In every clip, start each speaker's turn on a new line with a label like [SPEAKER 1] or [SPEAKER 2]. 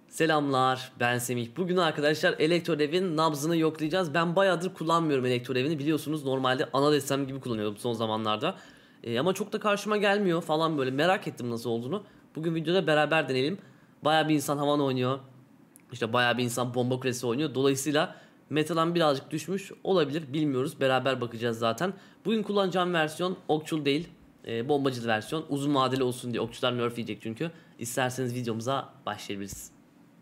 [SPEAKER 1] Selamlar, ben Semih. Bugün arkadaşlar Elektrolev'in nabzını yoklayacağız. Ben bayağıdır kullanmıyorum Elektrolev'ini, biliyorsunuz. Normalde ana destem gibi kullanıyordum son zamanlarda. Ama çok da karşıma gelmiyor falan, böyle merak ettim nasıl olduğunu. Bugün videoda beraber deneyelim. Bayağı bir insan havan oynuyor. İşte bayağı bir insan bomba kulesi oynuyor. Dolayısıyla metadan birazcık düşmüş olabilir, bilmiyoruz. Beraber bakacağız zaten. Bugün kullanacağım versiyon okçul değil, bombacılı versiyon. Uzun vadeli olsun diye, okçular nerf yiyecek çünkü. İsterseniz videomuza başlayabiliriz.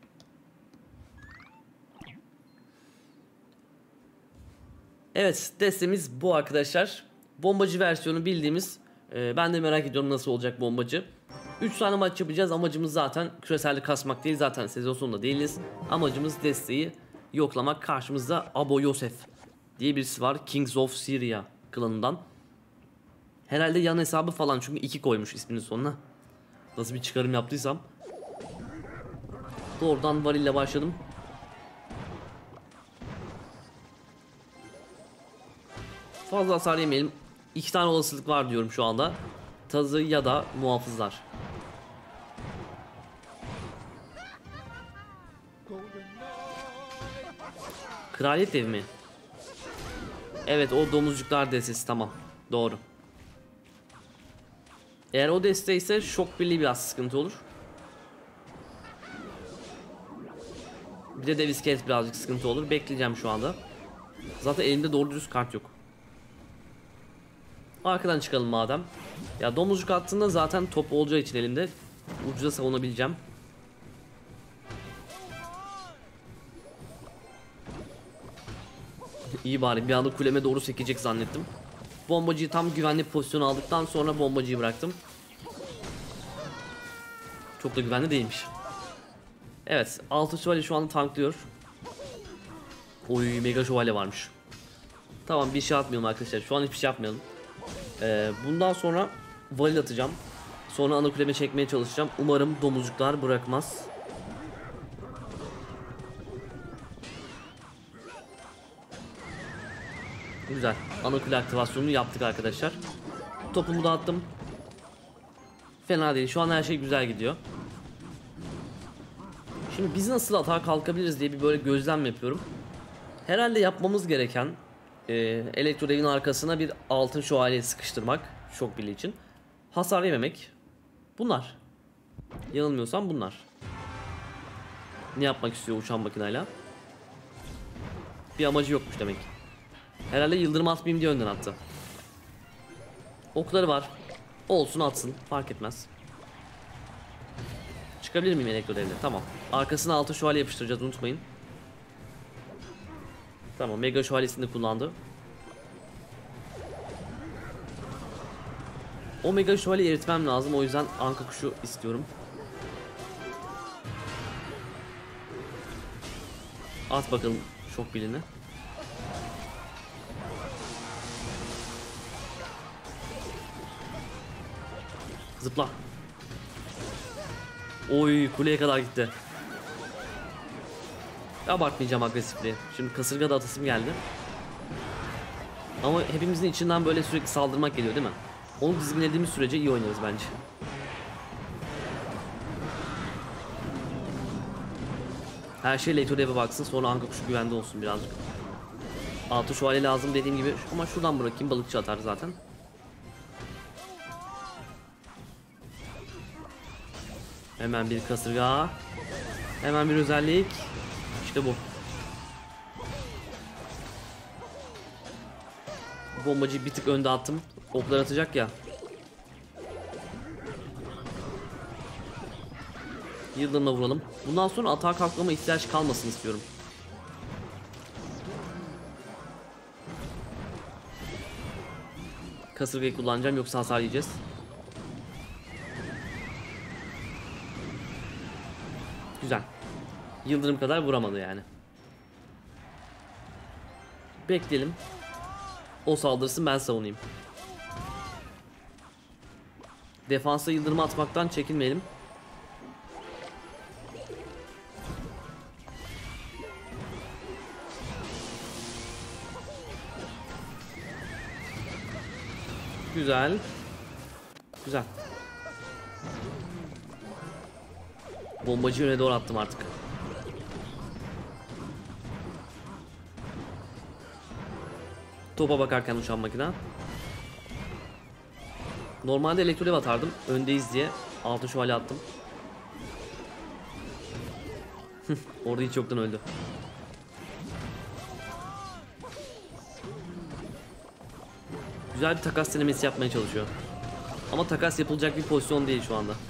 [SPEAKER 1] Evet, destemiz bu arkadaşlar. Bombacı versiyonu bildiğimiz. Ben de merak ediyorum nasıl olacak bombacı. 3 tane maç yapacağız. Amacımız zaten küresellik kasmak değil. Zaten sezon sonunda değiliz. Amacımız desteği yoklamak. Karşımızda Abo Yosef diye birisi var. Kings of Syria klanından. Herhalde yan hesabı falan, çünkü 2 koymuş isminin sonuna. Nasıl bir çıkarım yaptıysam. Doğrudan varille başladım. Fazla hasar yemeyelim. 2 tane olasılık var diyorum şu anda. Tazı ya da muhafızlar. Kraliyet evi mi? Evet, o domuzcuklar destesi, tamam. Doğru. Eğer o deste ise şok birliği biraz sıkıntı olur. Bir de dev iskelet birazcık sıkıntı olur. Bekleyeceğim şu anda. Zaten elimde doğru dürüst kart yok. Arkadan çıkalım madem. Ya domuzcuk attığında zaten top olacağı için elimde ucuza savunabileceğim. İyi bari, bir anda kuleme doğru sekecek zannettim. Bombacıyı tam güvenli pozisyon aldıktan sonra bombacıyı bıraktım. Çok da güvenli değilmiş. Evet, altı şövalye şu anda tanklıyor. Oy, mega şövalye varmış. Tamam, bir şey atmayalım arkadaşlar. Şu an hiçbir şey yapmayalım. Bundan sonra varil atacağım. Sonra ana kuleme çekmeye çalışacağım. Umarım domuzcuklar bırakmaz. Güzel. Ana kule aktivasyonunu yaptık arkadaşlar. Topumu da attım. Fena değil. Şu an her şey güzel gidiyor. Şimdi biz nasıl atağa kalkabiliriz diye bir böyle gözlem yapıyorum. Herhalde yapmamız gereken Elektrolev'in arkasına bir altın şövalye sıkıştırmak. Şok birliği için. Hasar yememek. Bunlar. Yanılmıyorsam bunlar. Ne yapmak istiyor uçan makinayla? Bir amacı yokmuş demek. Herhalde yıldırım atmayayım diye önden attı. Okları var. Olsun, atsın. Fark etmez. Çıkabilir miyim Elektrolev'le? Tamam. Arkasına altın şövalye yapıştıracağız, unutmayın. Tamam, mega şövalyesini de kullandı. O mega şövalyeyi eritmem lazım, o yüzden anka kuşu istiyorum. At bakalım şok bilini. Zıpla. Oy, kuleye kadar gitti. Abartmayacağım agresifliği. Şimdi kasırga da atasım geldi. Ama hepimizin içinden böyle sürekli saldırmak geliyor değil mi? Onu dizginlediğimiz sürece iyi oynarız bence. Her şey Elektrolev'e baksın, sonra anka kuşu güvende olsun birazcık. Altı şövalye lazım dediğim gibi, ama şuradan bırakayım, balıkçı atar zaten. Hemen bir kasırga. Hemen bir özellik. İşte bu. Bombacıyı bir tık önde attım. Oklar atacak ya. Yıldırımla vuralım. Bundan sonra atağa kalkmama ihtiyaç kalmasın istiyorum. Kasırgayı kullanacağım, yoksa hasar yiyeceğiz. Güzel. Yıldırım kadar vuramadı yani. Bekleyelim. O saldırsın, ben savunayım. Defansa yıldırım atmaktan çekinmeyelim. Güzel. Güzel. Bombacı öne doğru attım artık. Topa bakarken uçan makine. Normalde elektrodev atardım. Öndeyiz diye. Altın şövalye attım. Orada hiç yoktan öldü. Güzel bir takas denemesi yapmaya çalışıyor. Ama takas yapılacak bir pozisyon değil şu anda.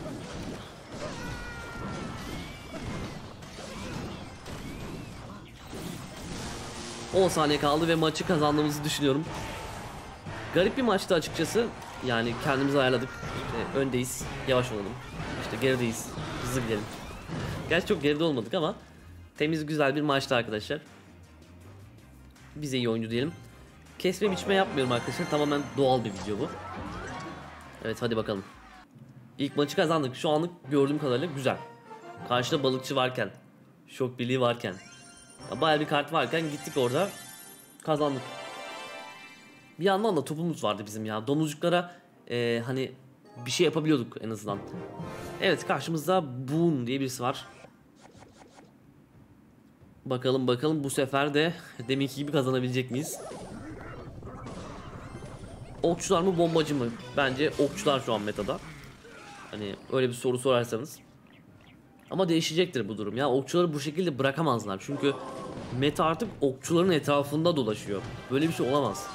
[SPEAKER 1] On saniye kaldı ve maçı kazandığımızı düşünüyorum. Garip bir maçtı açıkçası. Yani kendimizi ayarladık. İşte öndeyiz, yavaş olalım. İşte gerideyiz, hızlı gidelim. Gerçi çok geride olmadık ama temiz, güzel bir maçtı arkadaşlar. Bize iyi oyuncu diyelim. Kesme biçme yapmıyorum arkadaşlar. Tamamen doğal bir video bu. Evet, hadi bakalım. İlk maçı kazandık. Şu anlık gördüğüm kadarıyla güzel. Karşıda balıkçı varken, şok birliği varken, bayağı bir kart varken gittik orada kazandık. Bir yandan da topumuz vardı bizim ya. Domuzcuklara hani bir şey yapabiliyorduk en azından. Evet, karşımızda Boon diye birisi var. Bakalım bakalım bu sefer de deminki gibi kazanabilecek miyiz? Okçular mı, bombacı mı? Bence okçular şu an metada. Hani öyle bir soru sorarsanız. Ama değişecektir bu durum ya. Okçuları bu şekilde bırakamazlar. Çünkü meta artık okçuların etrafında dolaşıyor. Böyle bir şey olamaz.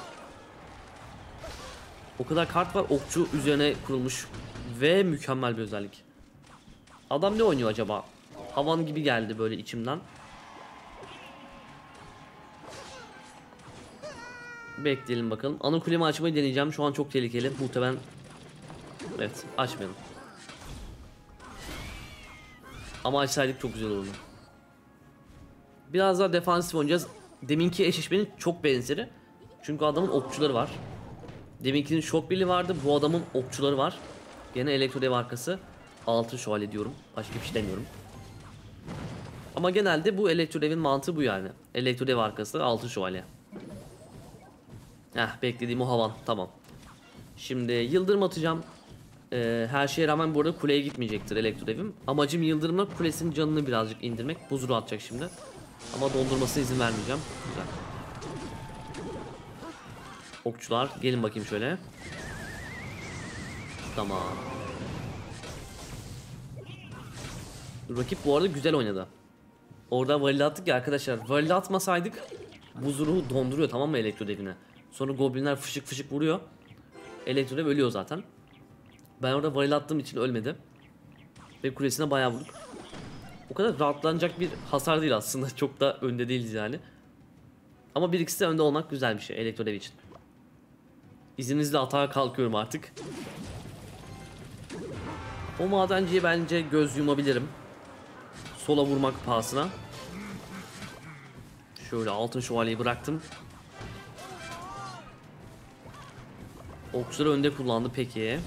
[SPEAKER 1] O kadar kart var okçu üzerine kurulmuş. Ve mükemmel bir özellik. Adam ne oynuyor acaba? Havan gibi geldi böyle içimden. Bekleyelim bakalım. Ana kulemi açmayı deneyeceğim. Şu an çok tehlikeli. Muhtemelen. Evet, açmayalım. Ama açsaydık çok güzel olurdu. Biraz daha defansif oynayacağız. Deminki eşleşmenin çok benzeri. Çünkü adamın okçuları var. Deminkinin şok birliği vardı. Bu adamın okçuları var. Gene elektrodev arkası. Altın şövalye diyorum. Başka bir şey demiyorum. Ama genelde bu elektrodevin mantığı bu yani. Elektrodev arkası, altın şövalye. Beklediğim o havan. Tamam. Şimdi yıldırım atacağım. Her şeye rağmen bu arada kuleye gitmeyecektir elektrodevim. Amacım yıldırımla kulesinin canını birazcık indirmek. Buzuru atacak şimdi. Ama dondurmasına izin vermeyeceğim. Güzel. Okçular gelin bakayım şöyle. Tamam. Rakip bu arada güzel oynadı. Orada varil attık ya arkadaşlar. Varil atmasaydık buzuru donduruyor, tamam mı, elektrodevine. Sonra goblinler fışık fışık vuruyor. Elektrodev ölüyor zaten. Ben orada varil attığım için ölmedi. Ve kulesine bayağı vurduk. O kadar rahatlanacak bir hasar değil aslında. Çok da önde değiliz yani. Ama bir ikisi de önde olmak güzel bir şey elektrodev için. İzninizle atağa kalkıyorum artık. O madenciye bence göz yumabilirim. Sola vurmak pahasına. Şöyle altın şövalyeyi bıraktım. Okçuları önde kullandı peki.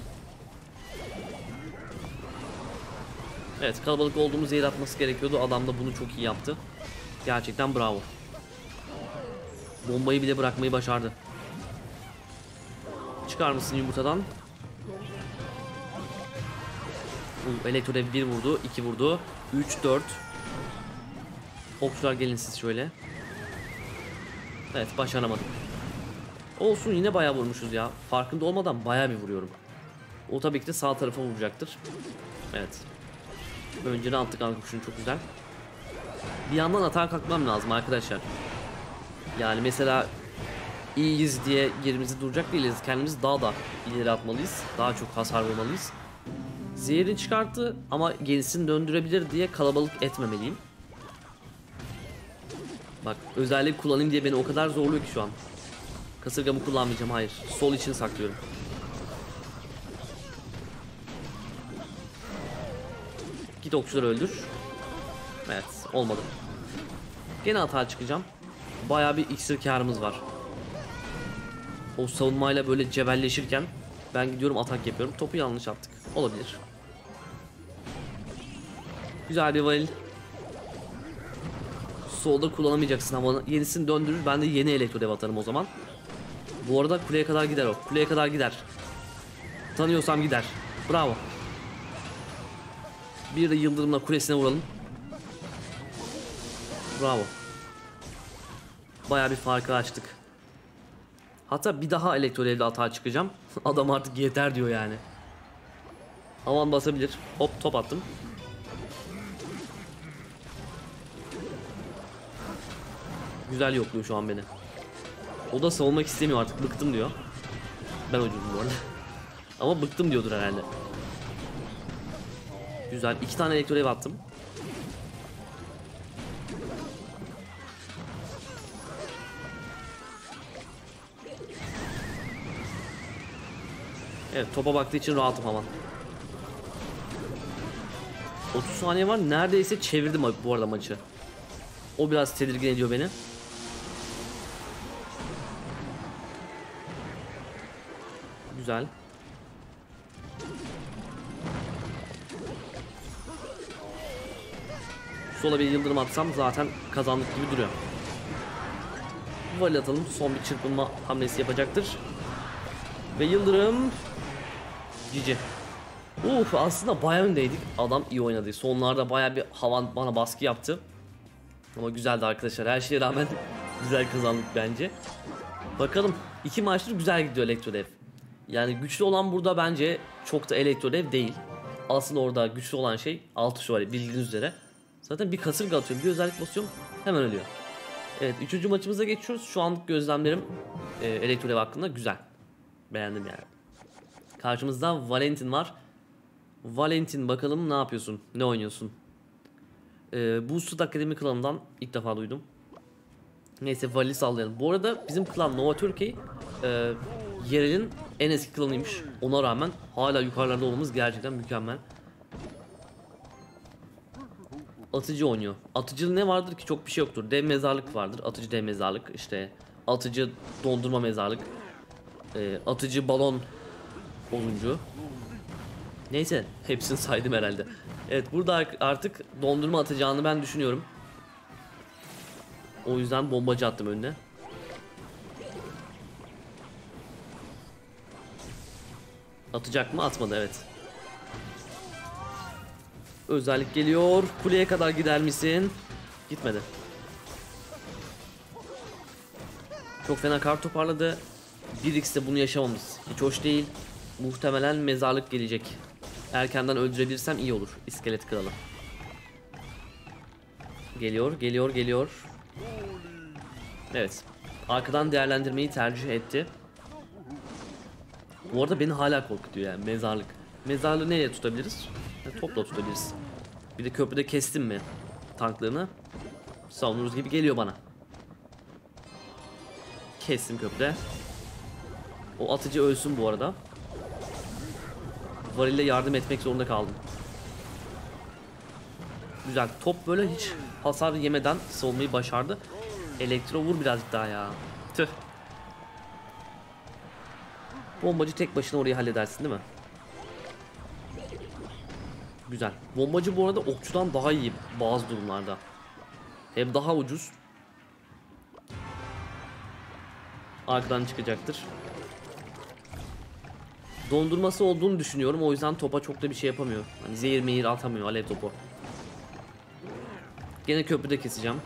[SPEAKER 1] Evet, kalabalık olduğumuz yere atması gerekiyordu. Adam da bunu çok iyi yaptı. Gerçekten bravo. Bombayı bile bırakmayı başardı. Çıkar mısın yumurtadan? Elektrodev 1 vurdu, 2 vurdu, 3, 4. Okçular gelin siz şöyle. Evet, başaramadım. Olsun, yine bayağı vurmuşuz ya. Farkında olmadan bayağı bir vuruyorum. O tabii ki de sağ tarafa vuracaktır. Evet. Önceden attık kuşunu, çok güzel. Bir yandan atağa kalkmam lazım arkadaşlar. Yani mesela iyiyiz diye yerimizi duracak değiliz. Kendimizi daha da ileri atmalıyız. Daha çok hasar vurmalıyız. Zehirini çıkarttı ama gerisini döndürebilir diye kalabalık etmemeliyim. Bak, özellik kullanayım diye beni o kadar zorluyor ki şu an. Kasırgamı kullanmayacağım, hayır. Sol için saklıyorum. Git okçuları öldür. Evet, olmadı. Gene hata çıkacağım. Bayağı bir iksir karımız var. O savunmayla böyle cebelleşirken ben gidiyorum atak yapıyorum. Topu yanlış attık. Olabilir. Güzel bir varil. Solda kullanamayacaksın ama yenisini döndürür. Ben de yeni elektrodev atarım o zaman. Bu arada kuleye kadar gider o. Kuleye kadar gider. Tanıyorsam gider. Bravo. Bir de yıldırımla kulesine vuralım. Bravo. Bayağı bir farkı açtık. Hatta bir daha elektrolevde atağa çıkacağım. Adam artık yeter diyor yani. Aman basabilir. Hop top attım. Güzel yokluyor şu an beni. O da savunmak istemiyor artık, bıktım diyor. Ben ucuzum bu arada. Ama bıktım diyordur herhalde. Güzel, 2 tane elektrolev attım. Evet, topa baktığı için rahatım aman. 30 saniye var, neredeyse çevirdim bu arada maçı. O biraz tedirgin ediyor beni. Güzel. Sola bir yıldırım atsam zaten kazandık gibi duruyor. Volley atalım. Son bir çırpınma hamlesi yapacaktır. Ve yıldırım. GG. Aslında bayağı öndeydik. Adam iyi oynadı. Sonlarda bayağı bir havan bana baskı yaptı. Ama güzeldi arkadaşlar. Her şeye rağmen güzel kazandık bence. Bakalım. 2 maçtır güzel gidiyor Elektrodev. Yani güçlü olan burada bence çok da Elektrodev değil. Aslında orada güçlü olan şey 6 şövalye, bildiğiniz üzere. Zaten bir kasırga atıyorum, bir özellik basıyorum, hemen ölüyor. Evet, 3. maçımıza geçiyoruz. Şu anlık gözlemlerim Elektrodev hakkında güzel. Beğendim yani. Karşımızda Valentin var. Valentin, bakalım ne yapıyorsun? Ne oynuyorsun? Boosted Akademi klanından ilk defa duydum. Neyse, Val'i sallayalım. Bu arada bizim klan Nova Türkiye yerelin en eski klanıymış. Ona rağmen hala yukarılarda olmamız gerçekten mükemmel. Atıcı oynuyor. Atıcı ne vardır ki? Çok bir şey yoktur. Dev mezarlık vardır. Atıcı dev mezarlık. İşte atıcı dondurma mezarlık. Atıcı balon oyuncu. Neyse, hepsini saydım herhalde. Evet, burada artık dondurma atacağını ben düşünüyorum. O yüzden bombacı attım önüne. Atacak mı? Atmadı, evet. Özellik geliyor. Kuleye kadar gider misin? Gitmedi. Çok fena kart toparladı. 1x'te bunu yaşamamız hiç hoş değil. Muhtemelen mezarlık gelecek. Erkenden öldürebilirsem iyi olur. İskelet kralı. Geliyor, geliyor, geliyor. Evet. Arkadan değerlendirmeyi tercih etti. Bu arada beni hala korkutuyor yani mezarlık. Mezarlığı nereye tutabiliriz? Topla tutabiliriz. Bir de köprüde kestim mi tanklarını savunuruz gibi geliyor bana. Kestim köprüde. O atıcı ölsün bu arada. Varil'le yardım etmek zorunda kaldım. Güzel. Top böyle hiç hasar yemeden savunmayı başardı. Elektro vur birazcık daha ya. Tüh. Bombacı tek başına orayı halledersin değil mi? Güzel. Bombacı bu arada okçudan daha iyi bazı durumlarda. Hem daha ucuz. Arkadan çıkacaktır. Dondurması olduğunu düşünüyorum. O yüzden topa çok da bir şey yapamıyor. Hani zehir mehir atamıyor alev topu. Gene köprüde keseceğim.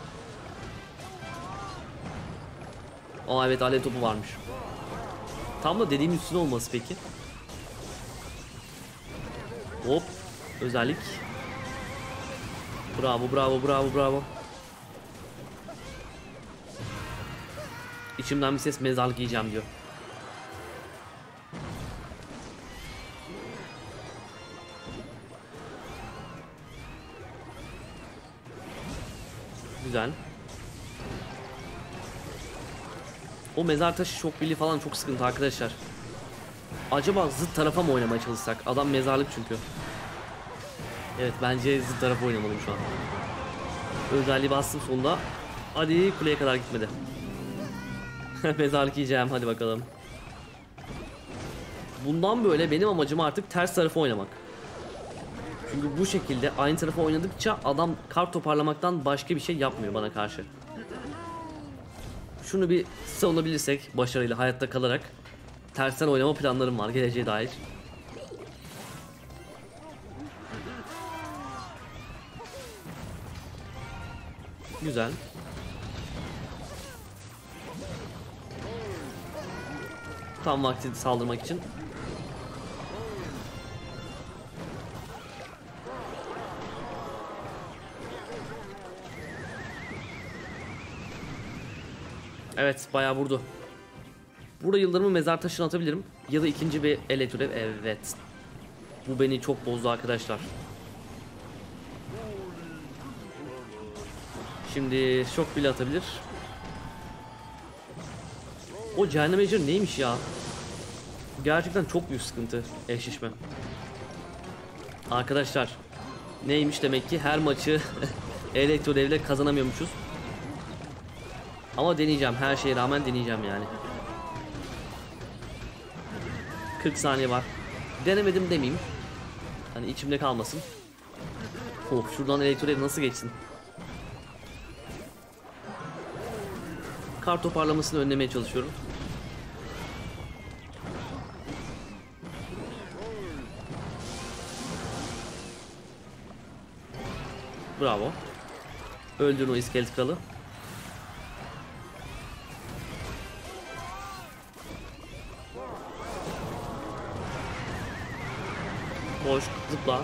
[SPEAKER 1] Aa evet, alev topu varmış. Tam da dediğim üstüne olması peki. Hop. Özellik. Bravo, bravo, bravo, bravo. İçimden bir ses mezarlık yiyeceğim diyor. Güzel. O mezar taşı şok birliği falan çok sıkıntı arkadaşlar. Acaba zıt tarafa mı oynamaya çalışsak? Adam mezarlık çünkü. Evet, bence zıt tarafa oynamalıyım şu an. Özelliği bastım sonunda. Hadi, kuleye kadar gitmedi. Mezarlık yiyeceğim, hadi bakalım. Bundan böyle benim amacım artık ters tarafa oynamak. Çünkü bu şekilde aynı tarafa oynadıkça adam kart toparlamaktan başka bir şey yapmıyor bana karşı. Şunu bir savunabilirsek başarıyla hayatta kalarak tersten oynama planlarım var geleceğe dair. Güzel. Tam vakti saldırmak için. Evet, bayağı vurdu. Burada yıldırımı mezar taşına atabilirim. Ya da ikinci bir elektro. Evet. Bu beni çok bozdu arkadaşlar. Şimdi şok bile atabilir. O cehennem ejderi neymiş ya? Gerçekten çok büyük sıkıntı eşleşme. Arkadaşlar neymiş demek ki her maçı elektro devle kazanamıyormuşuz. Ama deneyeceğim, her şeye rağmen deneyeceğim yani. 40 saniye var. Denemedim demeyeyim. Hani içimde kalmasın. Oh, şuradan elektro dev nasıl geçsin? Kar toparlamasını önlemeye çalışıyorum. Bravo. Öldürün o iskelet kralı. Koş, zıpla.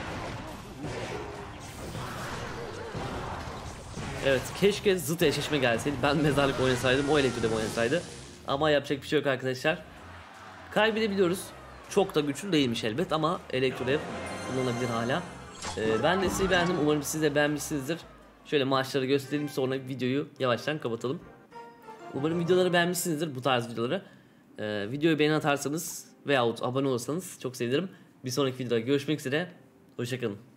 [SPEAKER 1] Evet, keşke zıt eşleşme gelseydi. Ben mezarlık oynasaydım, o elektrodev oynasaydı. Ama yapacak bir şey yok arkadaşlar. Kaybedebiliyoruz. Çok da güçlü değilmiş elbet ama elektrodev kullanılabilir hala. Ben de sizi beğendim. Umarım siz de beğenmişsinizdir. Şöyle maçları göstereyim, sonra videoyu yavaştan kapatalım. Umarım videoları beğenmişsinizdir, bu tarz videoları. Videoyu beğeni atarsanız veyahut abone olursanız çok sevinirim. Bir sonraki videoda görüşmek üzere. Hoşçakalın.